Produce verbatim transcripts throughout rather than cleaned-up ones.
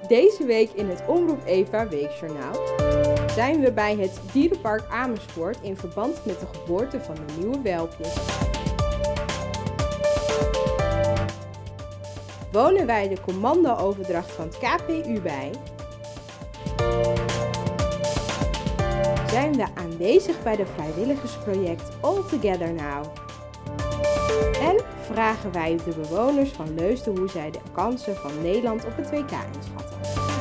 Deze week in het Omroep Eva Weekjournaal zijn we bij het dierenpark Amersfoort in verband met de geboorte van de nieuwe welpjes. Wonen wij de commando-overdracht van het K P U bij. Zijn we aanwezig bij de vrijwilligersproject All Together Now. En vragen wij de bewoners van Leusden hoe zij de kansen van Nederland op het W K inschatten.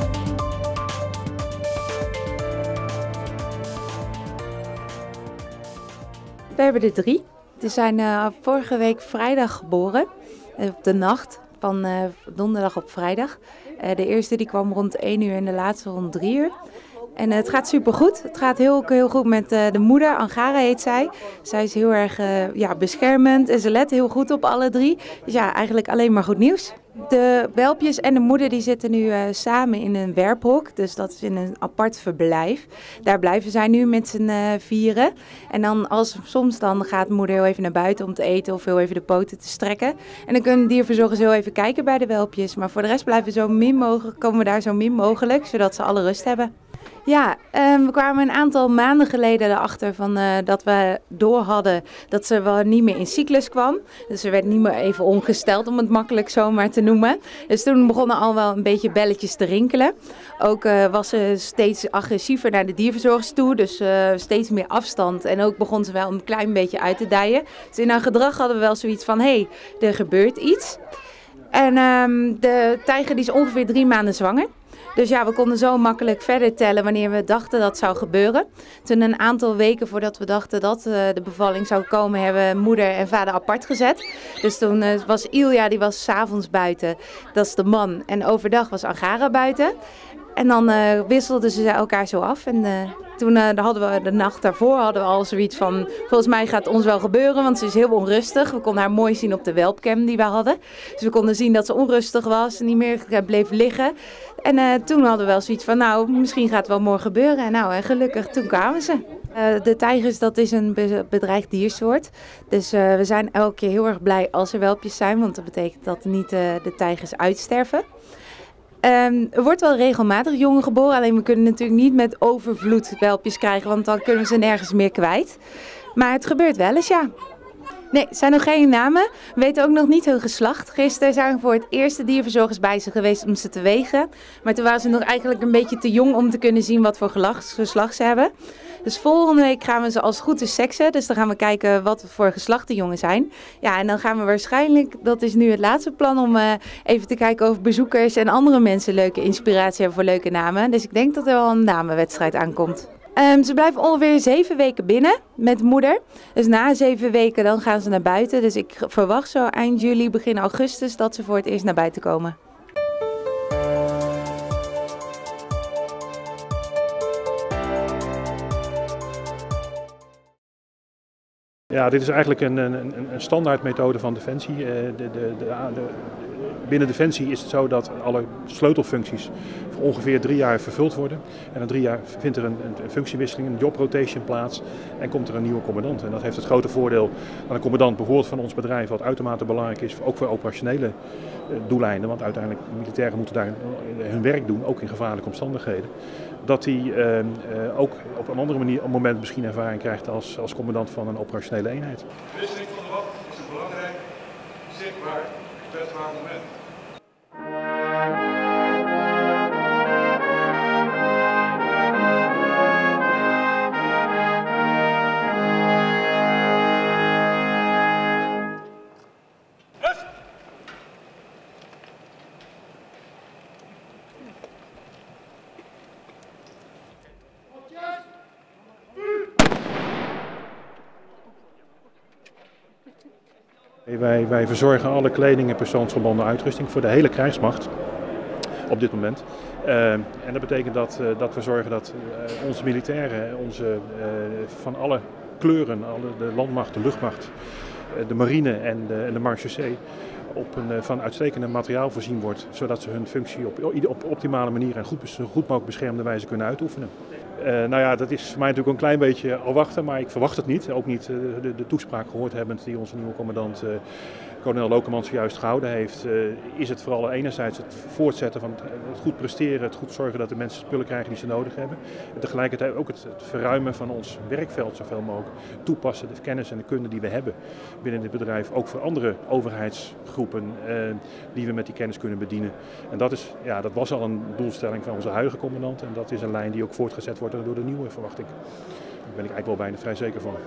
We hebben er drie. Die zijn uh, vorige week vrijdag geboren, uh, op de nacht van uh, donderdag op vrijdag. Uh, de eerste die kwam rond één uur en de laatste rond drie uur. En uh, het gaat supergoed. Het gaat heel, heel goed met uh, de moeder, Angara heet zij. Zij is heel erg uh, ja, beschermend en ze let heel goed op alle drie. Dus ja, eigenlijk alleen maar goed nieuws. De welpjes en de moeder die zitten nu uh, samen in een werphok, dus dat is in een apart verblijf. Daar blijven zij nu met z'n uh, vieren. En dan als soms dan gaat moeder heel even naar buiten om te eten of heel even de poten te strekken. En dan kunnen dierverzorgers heel even kijken bij de welpjes. Maar voor de rest blijven we zo min mogelijk, komen we daar zo min mogelijk, zodat ze alle rust hebben. Ja, um, we kwamen een aantal maanden geleden erachter van, uh, dat we door hadden dat ze wel niet meer in cyclus kwam. Dus ze werd niet meer even ongesteld, om het makkelijk zomaar te noemen. Dus toen begonnen al wel een beetje belletjes te rinkelen. Ook uh, was ze steeds agressiever naar de dierverzorgers toe, dus uh, steeds meer afstand. En ook begon ze wel een klein beetje uit te dijen. Dus in haar gedrag hadden we wel zoiets van, hé, hey, er gebeurt iets. En um, de tijger die is ongeveer drie maanden zwanger. Dus ja, we konden zo makkelijk verder tellen wanneer we dachten dat zou gebeuren. Toen een aantal weken voordat we dachten dat uh, de bevalling zou komen, hebben we moeder en vader apart gezet. Dus toen uh, was Ilja, die was 's avonds buiten, dat is de man. En overdag was Angara buiten. En dan uh, wisselden ze elkaar zo af. En uh, toen uh, hadden we de nacht daarvoor hadden we al zoiets van, volgens mij gaat het ons wel gebeuren, want ze is heel onrustig. We konden haar mooi zien op de welpcam die we hadden. Dus we konden zien dat ze onrustig was en niet meer bleef liggen. En uh, toen hadden we wel zoiets van, nou, misschien gaat het wel morgen gebeuren. En nou, en gelukkig, toen kwamen ze. Uh, de tijgers, dat is een bedreigd diersoort. Dus uh, we zijn elke keer heel erg blij als er welpjes zijn, want dat betekent dat niet uh, de tijgers uitsterven. Um, er wordt wel regelmatig jongen geboren, alleen we kunnen natuurlijk niet met overvloed welpjes krijgen, want dan kunnen we ze nergens meer kwijt. Maar het gebeurt wel eens, ja. Nee, het zijn nog geen namen. We weten ook nog niet hun geslacht. Gisteren zijn we voor het eerst de dierverzorgers bij ze geweest om ze te wegen. Maar toen waren ze nog eigenlijk een beetje te jong om te kunnen zien wat voor geslacht ze hebben. Dus volgende week gaan we ze als goed is seksen. Dus dan gaan we kijken wat voor geslacht de jongen zijn. Ja, en dan gaan we waarschijnlijk, dat is nu het laatste plan, om uh, even te kijken of bezoekers en andere mensen leuke inspiratie hebben voor leuke namen. Dus ik denk dat er wel een namenwedstrijd aankomt. Um, ze blijven ongeveer zeven weken binnen met moeder. Dus na zeven weken dan gaan ze naar buiten. Dus ik verwacht zo eind juli, begin augustus dat ze voor het eerst naar buiten komen. Ja, dit is eigenlijk een, een, een standaard methode van Defensie. De, de, de, de, binnen Defensie is het zo dat alle sleutelfuncties voor ongeveer drie jaar vervuld worden. En na drie jaar vindt er een, een functiewisseling, een job rotation plaats en komt er een nieuwe commandant. En dat heeft het grote voordeel dat een commandant bijvoorbeeld van ons bedrijf, wat uitermate belangrijk is, ook voor operationele doeleinden, want uiteindelijk militairen moeten daar hun werk doen, ook in gevaarlijke omstandigheden. Dat hij uh, uh, ook op een andere manier, op een moment misschien ervaring krijgt als, als commandant van een operationele eenheid. De wisseling van de wacht is een belangrijk, zichtbaar, kwetsbaar moment. Wij, wij verzorgen alle kleding en persoonsgebonden uitrusting voor de hele krijgsmacht op dit moment. Uh, en dat betekent dat, uh, dat we zorgen dat uh, onze militairen, onze, uh, van alle kleuren, alle, de landmacht, de luchtmacht, uh, de marine en de, en de marechaussee op een uh, van uitstekende materiaal voorzien wordt, zodat ze hun functie op, op optimale manier en goed, zo goed mogelijk beschermde wijze kunnen uitoefenen. Uh, nou ja, dat is voor mij natuurlijk een klein beetje al wachten, maar ik verwacht het niet. Ook niet uh, de, de toespraak gehoord hebbend die onze nieuwe commandant uh, kolonel Lokemans zojuist gehouden heeft, uh, is het vooral enerzijds het voortzetten van het, het goed presteren, het goed zorgen dat de mensen spullen krijgen die ze nodig hebben. En tegelijkertijd ook het, het verruimen van ons werkveld zoveel mogelijk, toepassen de kennis en de kunde die we hebben binnen dit bedrijf, ook voor andere overheidsgroepen uh, die we met die kennis kunnen bedienen. En dat, is, ja, dat was al een doelstelling van onze huidige commandant en dat is een lijn die ook voortgezet wordt door de nieuwe, verwacht ik. Daar ben ik eigenlijk wel bijna vrij zeker van.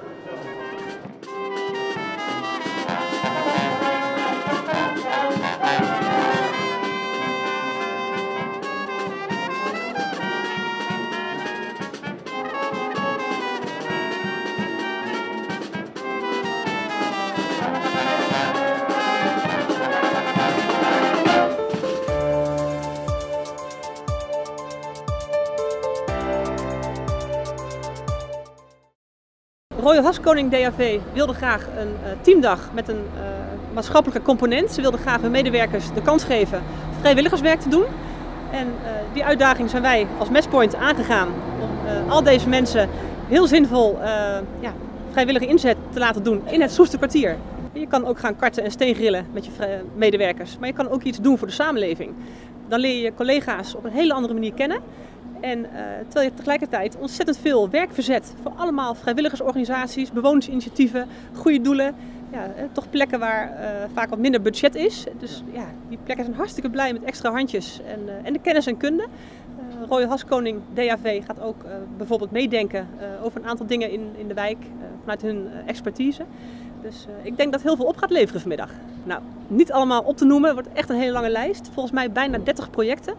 Royal Haskoning D A V wilde graag een uh, teamdag met een uh, maatschappelijke component. Ze wilden graag hun medewerkers de kans geven vrijwilligerswerk te doen. En uh, die uitdaging zijn wij als Matchpoint aangegaan om uh, al deze mensen heel zinvol uh, ja, vrijwillige inzet te laten doen in het Soesterkwartier. Je kan ook gaan karten en steengrillen met je medewerkers, maar je kan ook iets doen voor de samenleving. Dan leer je je collega's op een hele andere manier kennen. En uh, terwijl je tegelijkertijd ontzettend veel werk verzet voor allemaal vrijwilligersorganisaties, bewonersinitiatieven, goede doelen. Ja, eh, toch plekken waar uh, vaak wat minder budget is. Dus ja, die plekken zijn hartstikke blij met extra handjes en, uh, en de kennis en kunde. Uh, Royal Haskoning D A V gaat ook uh, bijvoorbeeld meedenken uh, over een aantal dingen in, in de wijk uh, vanuit hun uh, expertise. Dus uh, ik denk dat heel veel op gaat leveren vanmiddag. Nou, niet allemaal op te noemen, het wordt echt een hele lange lijst. Volgens mij bijna dertig projecten.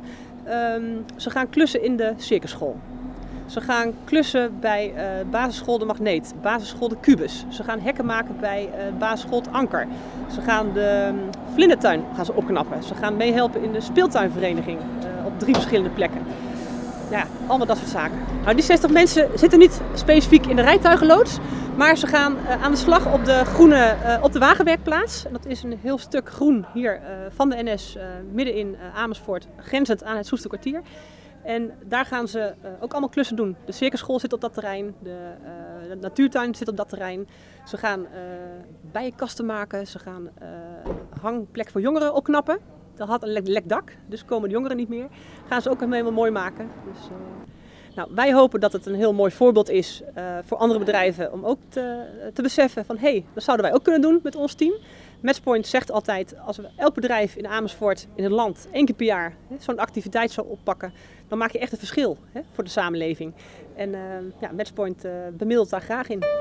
Um, ze gaan klussen in de circusschool. Ze gaan klussen bij uh, basisschool De Magneet, basisschool De Kubus. Ze gaan hekken maken bij uh, basisschool Het Anker. Ze gaan de um, vlindertuin gaan ze opknappen. Ze gaan meehelpen in de speeltuinvereniging uh, op drie verschillende plekken. Ja, allemaal dat soort zaken. Nou, die zestig mensen zitten niet specifiek in de rijtuigenloods, maar ze gaan uh, aan de slag op de groene, uh, op de wagenwerkplaats. En dat is een heel stuk groen hier uh, van de N S, uh, midden in uh, Amersfoort, grenzend aan het Soesterkwartier. En daar gaan ze uh, ook allemaal klussen doen. De circusschool zit op dat terrein, de, uh, de natuurtuin zit op dat terrein. Ze gaan uh, bijenkasten maken, ze gaan uh, hangplek voor jongeren opknappen. Dat had een lek, lek dak, dus komen de jongeren niet meer. Gaan ze ook helemaal mooi maken. Dus, uh, nou, wij hopen dat het een heel mooi voorbeeld is uh, voor andere bedrijven om ook te, te beseffen van hé, hey, dat zouden wij ook kunnen doen met ons team. Matchpoint zegt altijd, als we elk bedrijf in Amersfoort, in het land, één keer per jaar zo'n activiteit zou oppakken, dan maak je echt een verschil hè, voor de samenleving. En uh, ja, Matchpoint uh, bemiddelt daar graag in.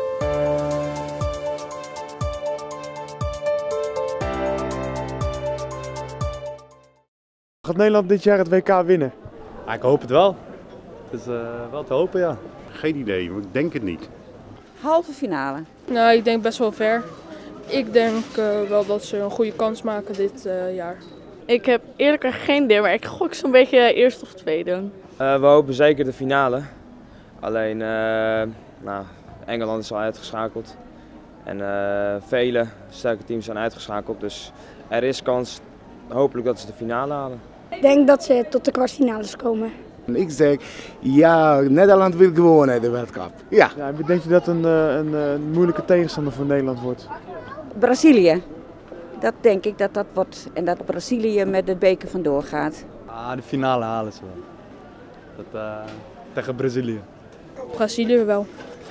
Gaat Nederland dit jaar het W K winnen? Ja, ik hoop het wel. Het is uh, wel te hopen, ja. Geen idee, maar ik denk het niet. Halve finale. Nou, ik denk best wel ver. Ik denk uh, wel dat ze een goede kans maken dit uh, jaar. Ik heb eerlijk geen idee, maar ik gok zo'n beetje eerste of tweede. Uh, we hopen zeker de finale. Alleen, uh, nou, Engeland is al uitgeschakeld. En uh, vele sterke teams zijn uitgeschakeld, dus er is kans hopelijk dat ze de finale halen. Ik denk dat ze tot de kwartfinales komen. Ik zeg, ja, Nederland wil gewoon de World Cup. Ja. Ja, denk je dat een, een, een moeilijke tegenstander voor Nederland wordt? Brazilië. Dat denk ik dat dat wordt. En dat Brazilië met de beker vandoor gaat. Ah, de finale halen ze wel. Dat, uh, tegen Brazilië. Brazilië wel.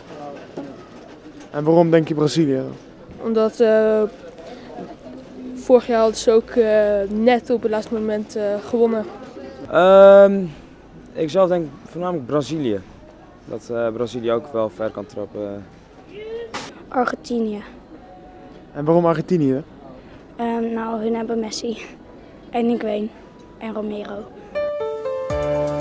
En waarom denk je Brazilië? Omdat uh, vorig jaar hadden ze ook uh, net op het laatste moment uh, gewonnen. Um, ik zelf denk voornamelijk Brazilië. Dat uh, Brazilië ook wel ver kan trappen. Argentinië. En waarom Argentinië? Um, nou, hun hebben Messi en Higuaín en Romero.